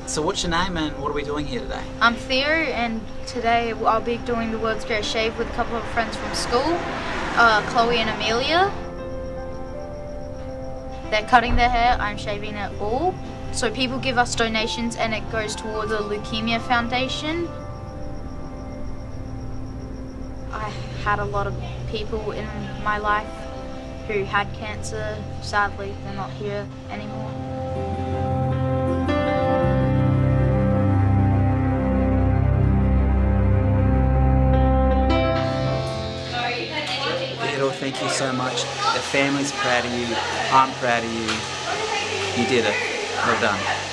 So what's your name and what are we doing here today? I'm Theo, and today I'll be doing the world's greatest shave with a couple of friends from school, Chloe and Amelia. They're cutting their hair, I'm shaving it all. So people give us donations and it goes towards the Leukaemia Foundation. I had a lot of people in my life who had cancer. Sadly, they're not here anymore. Theo, thank you so much. The family's proud of you. I'm proud of you. You did it. Well done.